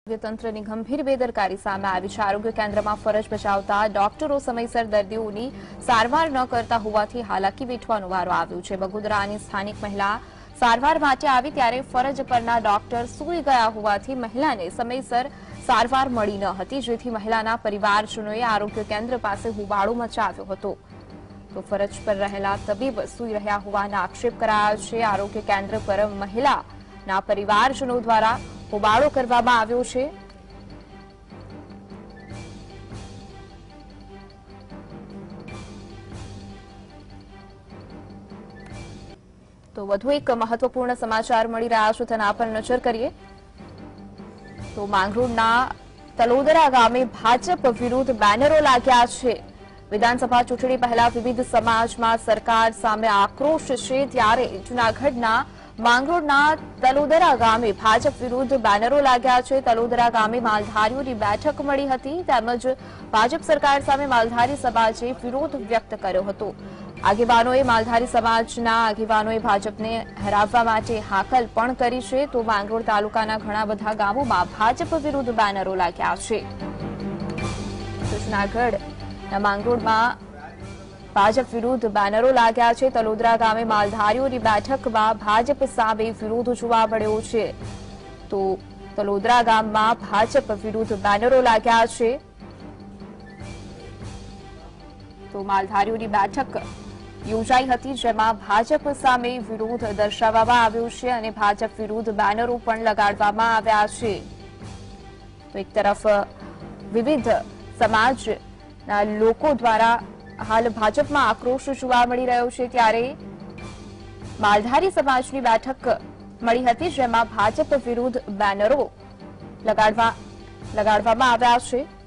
તંત્રની ગંભીર બેદરકારી સામે આવી છે। આરોગ્ય કેન્દ્રમાં ફરજ બજાવતા ડોક્ટરો સમયસર દર્દીઓની સારવાર ન કરતા હોવાથી હાલાકી વેઠવાનો વારો આવ્યો છે। બગોદરાની સ્થાનિક મહિલા સારવાર માટે આવી ત્યારે ફરજ પરના ડોક્ટર સૂઈ ગયા હોવાથી મહિલાને સમયસર સારવાર મળી ન હતી, જેથી મહિલાના પરિવારજનોએ આરોગ્ય કેન્દ્ર પાસે હોબાળો મચાવ્યો હતો। તો ફરજ પર રહેલા તબીબ સૂઈ રહ્યા હોવાના આક્ષેપ કરાયા છે। આરોગ્ય કેન્દ્ર પર મહિલાના પરિવારજનો દ્વારા હોબાળો કરવામાં આવ્યો છે। તો વધુ એક મહત્વપૂર્ણ સમાચાર મળી રહ્યા છે, તેના પર નજર કરીએ તો માંગરોળના તલોદરા ગામે ભાજપ વિરુદ્ધ બેનરો લાગ્યા છે। વિધાનસભા ચૂંટણી પહેલા વિવિધ સમાજમાં સરકાર સામે આક્રોશ છે, ત્યારે જૂનાગઢના માંગરોળના તલોદરા ગામે ભાજપ વિરુદ્ધ બેનરો લાગ્યા છે। તલોદરા ગામે માલધારીઓની બેઠક મળી હતી, તેમજ ભાજપ સરકાર સામે માલધારી સમાજે વિરોધ વ્યક્ત કર્યો હતો। આગેવાનોએ માલધારી સમાજના આગેવાનોએ ભાજપને હરાવવા માટે હાકલ પણ કરી છે। તો માંગરોળ તાલુકાના ઘણા બધા ગામોમાં ભાજપ વિરુદ્ધ બેનરો લાગ્યા છે। જૂનાગઢના માંગરોળમાં ભાજપ વિરુદ્ધ બેનરો લાગ્યા છે। તલોદરા ગામે માલધારીઓની બેઠકમાં ભાજપ સામે વિરોધ જોવા મળ્યો છે। તો તલોદરા ગામમાં ભાજપ વિરુદ્ધ બેનરો લાગ્યા છે। તો માલધારીઓની બેઠક યોજાઈ હતી, જેમાં ભાજપ સામે વિરોધ દર્શાવવામાં આવ્યો છે અને ભાજપ વિરુદ્ધ બેનરો પણ લગાડવામાં આવ્યા છે। તો એક તરફ વિવિધ સમાજના લોકો દ્વારા હાલ ભાજપમાં આક્રોશ જોવા મળી રહ્યો છે, ત્યારે માલધારી સમાજની બેઠક મળી હતી, જેમાં ભાજપ વિરુદ્ધ બેનરો લગાડવામાં આવ્યા છે।